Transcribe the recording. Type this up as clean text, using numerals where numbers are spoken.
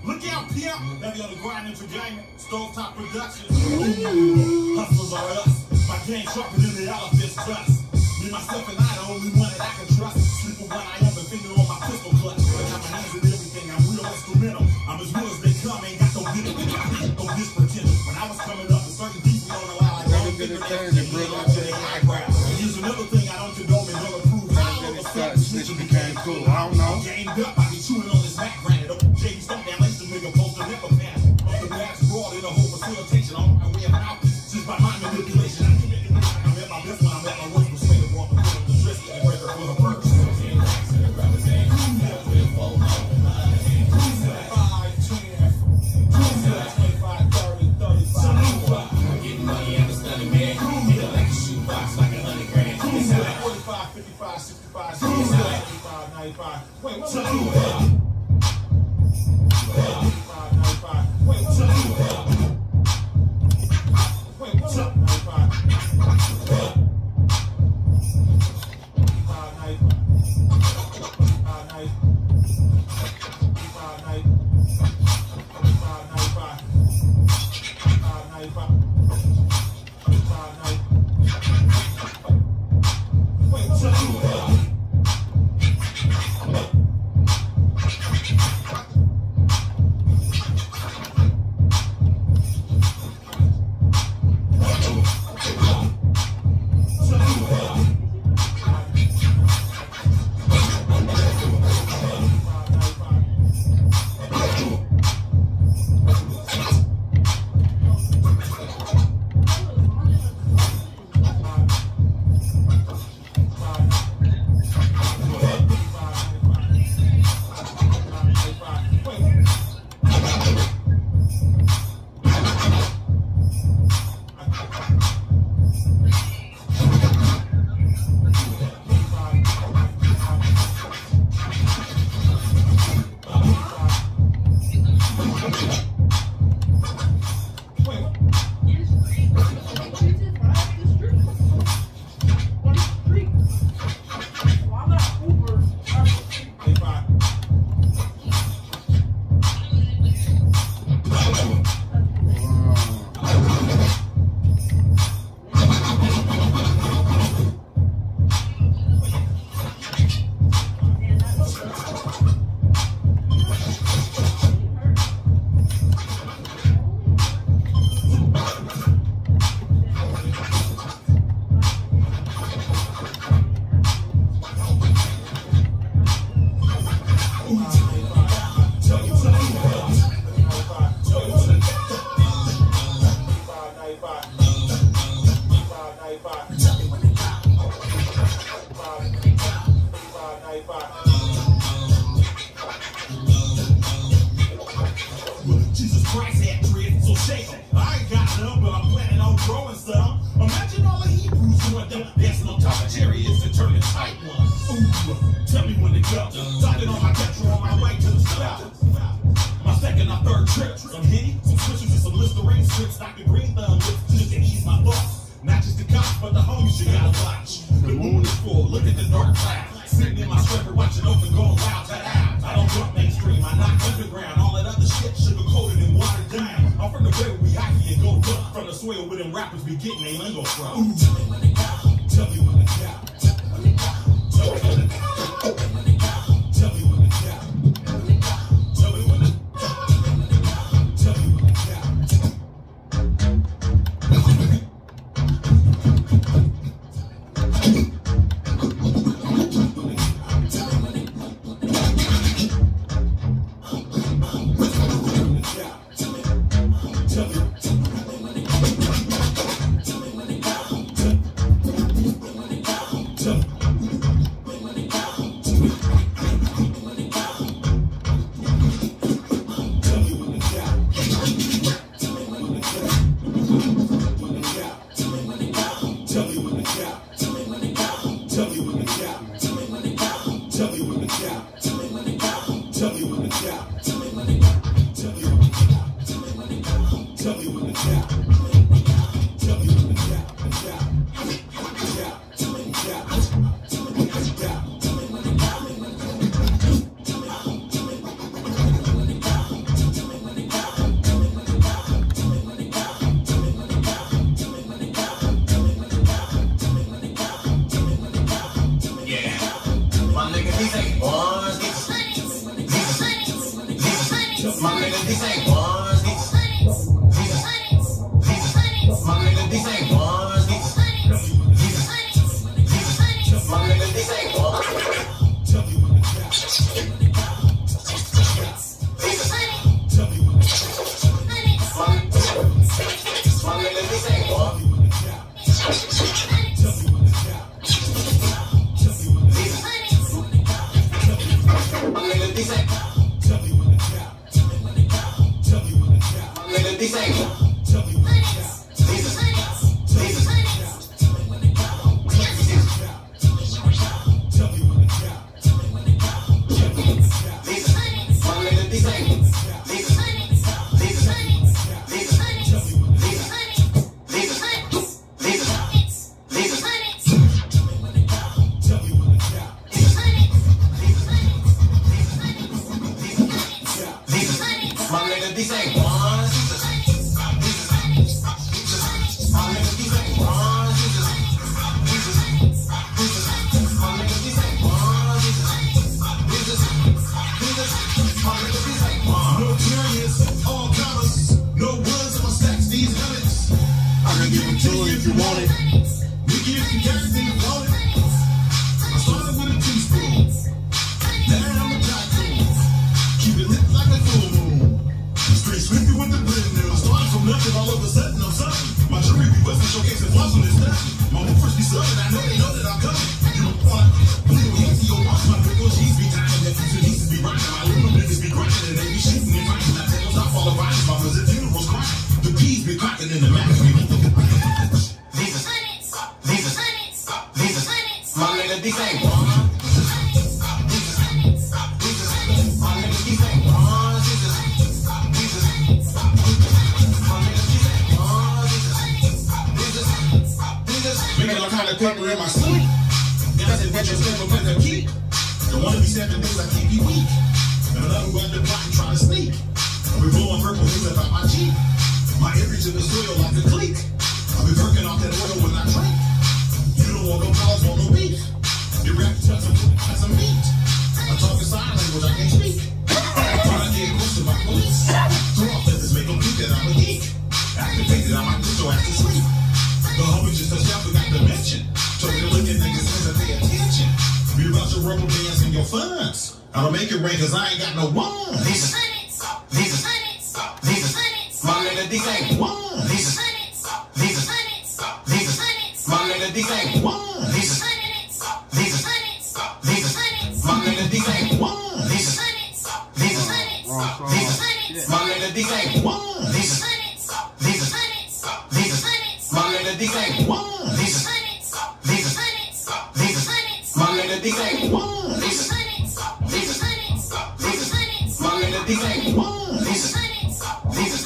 Look out, pimp. Heavy on the grind, entertainment, stovetop production. Hustlers are us. My game sharper than the elephant's dust. Me, myself, and I, the only one that I can trust. Sleep with one eye open, finger on my pistol clutch. But I'm an hands in everything, I'm real instrumental. I'm as real as they come, ain't got no gimmick, no this pretender. When I was coming up, certain people don't allow, like, don't figure that shit out to their eyebrow. Here's another thing I don't condone and don't approve. All of a sudden, snitching became cool. I don't know. Gamed up, I be chewing on this Mac brand. James Stone down, lace the nigga post a never pass. Off the max broad in the whole facilitation. On my way out, just by my manipulation. I'm at my best when I'm at my worst. Persuaded, walk the foot of the dress, and record for the verse. 55, 65, 65, 95. Wait, what's up? 95, 95. Wait, what's up? Wait, what's up? 95. 95, 95. 5 My nigga, this ain't one. My nigga, this ain't one. My nigga, this ain't one. Paper in my sleep. It doesn't get your simple pen to keep. Don't wanna be 7 days, I can't be weak. And another one to plot and try to sneak. I'll be blowing purple things about my cheek. My ear reach in the soil like a cleek. I'll be working off that oil when I drink. You don't want no cause, want no beef. Your rap has some meat. I talk in sign language, I can't speak. When I get close to my police, throw off feathers, make them think that I'm a geek. Activated, I might put your ass to sleep. The homie just touched out, forgot to mention. So you look at niggas as I pay attention. Be about your rubber bands and your funds. I don't make it rain cause I ain't got no ones. These my nigga, these ain't one. These my nigga, these ain't one. These my nigga, these ain't one. These my nigga, these ain't one. These my nigga, these ain't one. These my nigga, these ain't one. These my nigga, these ain't one. These